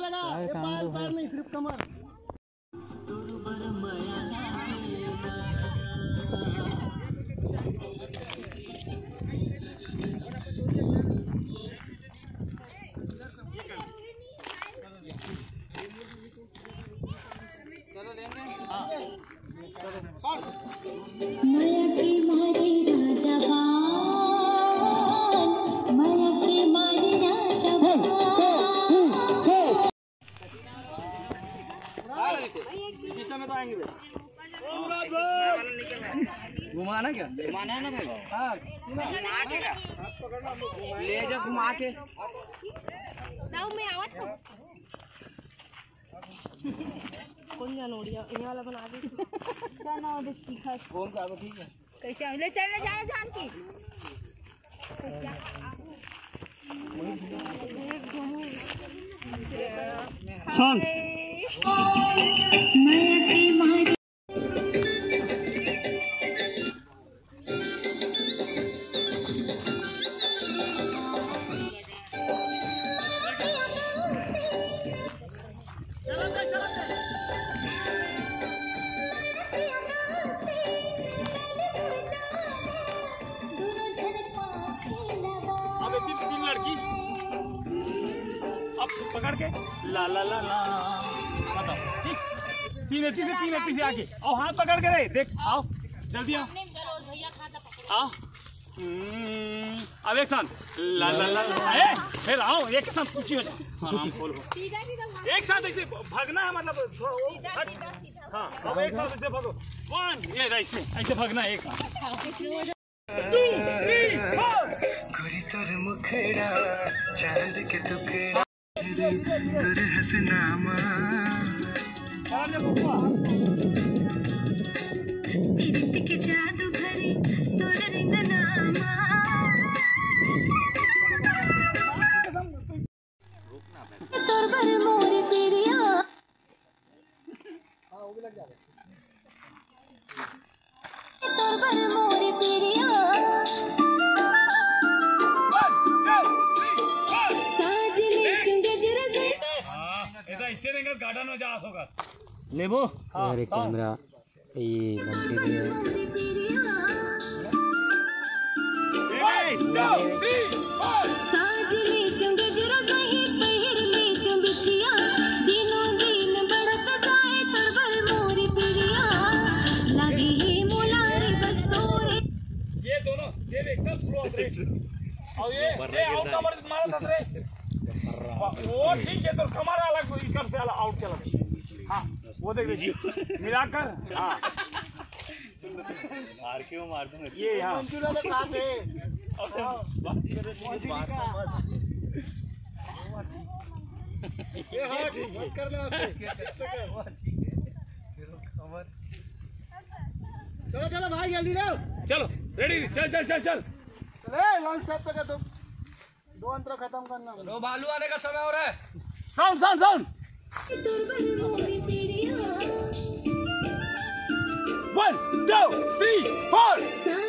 वाला, ये पार नहीं, सिर्फ कमर। घुमाना क्या? घुमाना है ना भाई। हाँ ले जा घुमा के। मैं आवाज कौन जानो ये वाला बना दे। जाना उधर सीखा कौन का ठीक है। कैसे ले चलने जाना जानकी। सुन पकड़ के ला ला ला ला बताओ ठीक। तीन पीछे आके और हाथ पकड़ के रहे देख। आओ जल्दी आओ आओ। अब एक साथ ला ला ला ला। फिर आओ एक साथ पूछी हो जाओ। हाँ खोल एक साथ ऐसे भागना है मतलब। हाँ अब एक साथ ऐसे भागो। वन ये ऐसे भागना है एक साथ। 2 3 4 गोरी तोर मुखड़ा चांद के टुकड़ा तोर हसनामा प्रीत के जादू भरे तोर रंगनामा। तोर पर मोरी पिरिया तोर पर मोरी पिरिया इससे नहीं गार्डन में जा होगा लेबो। अरे कैमरा ये बनती ये दोनों ये एकदम स्लो और ये कमर मारा था रे। वो ठीक है तो कमर अलग कर से अलग आउट चला। हाँ वो देख लीजिए मिलाकर। हाँ मार क्यों मार दूंगा ये यहाँ चलो चलो भाई जल्दी रहो। चलो रेडी चल चल चल चल लॉन्च टाइप तक है तुम 2 अंतर खत्म करना। लो बालू आने का समय हो रहा है। Sound sound sound 1 2 3 4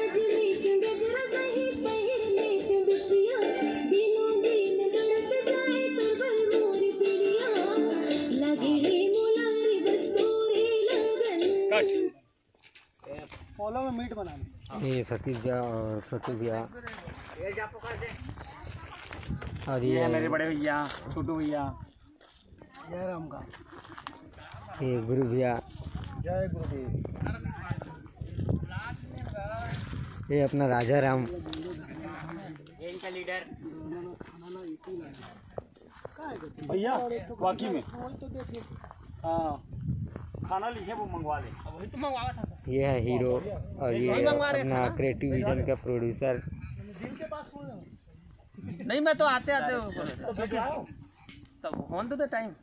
cut follow में मीट बनाना। ये सतीश भैया और छोटू भैया और ये मेरे बड़े भैया छोटू भैया जय राम का। ये गुरु भैया जय गुरुदेव। ये अपना राजा राम इनका लीडर भैया वाकई में। हाँ खाना लिखे वो मंगवा ले। वही तो मंगवाया था। ये है हीरो और ये अपना क्रिएटिव विजन का प्रोड्यूसर। नहीं मैं तो आते आते तब ऑन द टाइम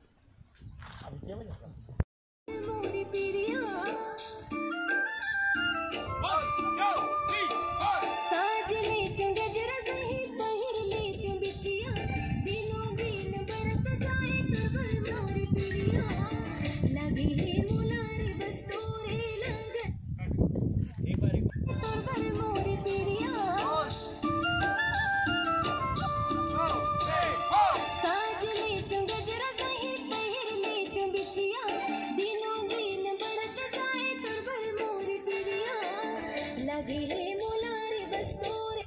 लगे रे मोलारे बस तोरे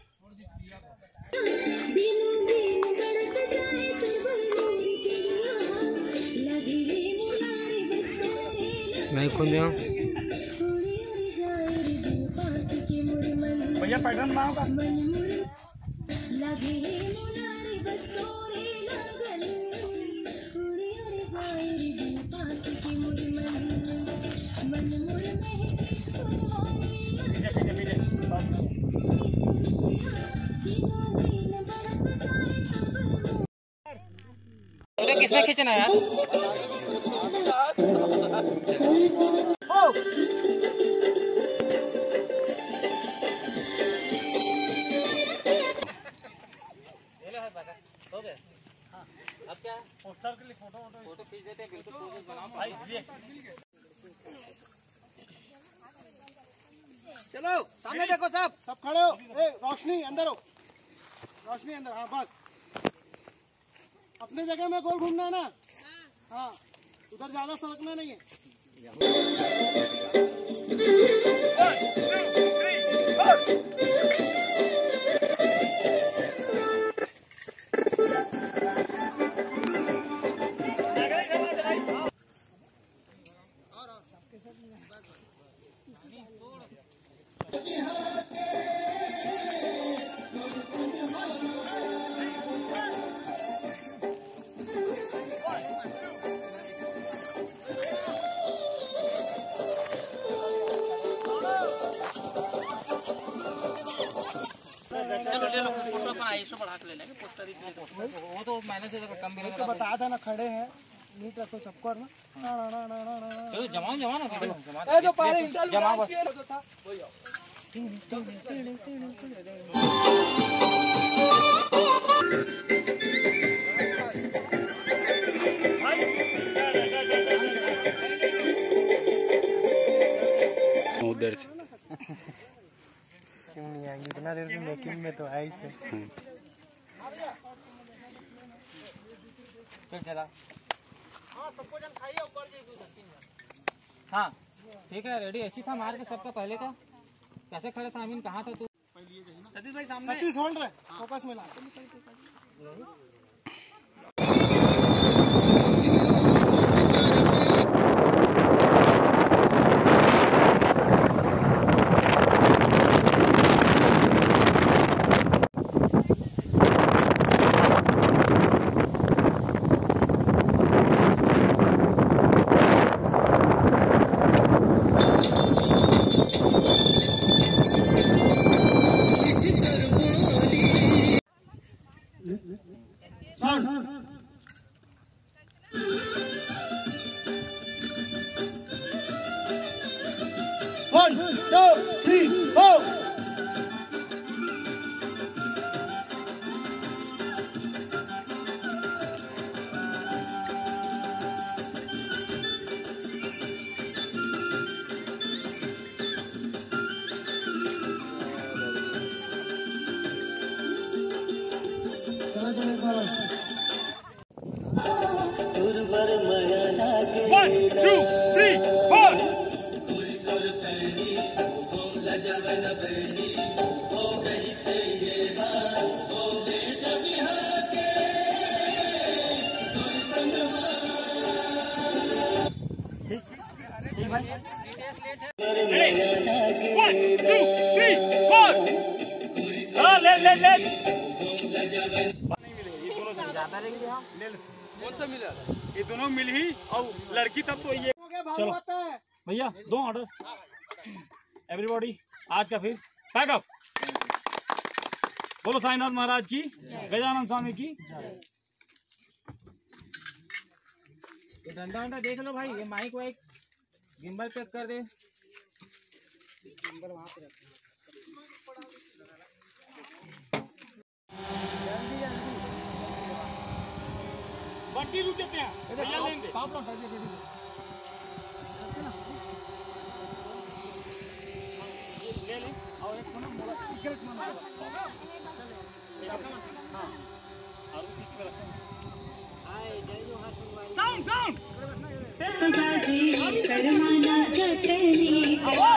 दिनों दिन बढ़त जाए तुरबर मोरी पिरिया लगे रे मोलारे बस तोरे नहीं खुल जाओ उड़ी उड़ी जाए रे दिल पास के मोर मन भैया पैटर्न बनाओ मन मुर लगे रे मोलारे बस तोरे लगन उड़ी उड़ी जाए रे दिल पास के मोर मन मुर महके पीछे पीछे तो किसने खींचना यार? अब क्या पोस्टर के लिए फोटो खींच देते हैं, बिल्कुल पोजेस बनाओ भाई ये चलो सामने देखो सब खड़े हो। ए रोशनी अंदर हो, रोशनी अंदर। हाँ बस अपनी जगह में गोल घूमना है ना। हाँ उधर ज्यादा सरकना नहीं है। फोटो अपना ISO बढ़ा के ले लेंगे, पोस्टर ही वो तो मैंने से कम भी तो बताया था ना, खड़े हैं नीट रखो सबको ना। चलो जमाओ ना जो पहले जमा बस था उधर से क्यों नहीं आएंगे, इतना देर से मेकिंग में तो आए थे। चला हाँ ठीक है, रेडी ऐसी था मार के सबका। पहले का कैसे खड़े था अमीन, कहाँ था तू? सतीश भाई सामने, सतीश होल्ड रहे, फोकस में ला। One, two, three, four. One, two, three, four. One, two, three, four. हाँ ले ले ले। कौन सा मिला? ये दोनों मिल ही और लड़की तब तो ये। चलो भैया दो ऑर्डर एवरीबॉडी आज का फिर पैकअप। बोलो साईनाथ महाराज की, गजानन स्वामी की। ये डंडा वंडा देख लो भाई, ये माइक वाइक गिम्बल पैक कर दे। गिम्बल वहाँ पे रख। बंटी रुक जाते हैं भैया लेंगे। ले लें और एक फोन मोड़ा टिकट में मार। हाँ और उसी पे रखें। Sound sound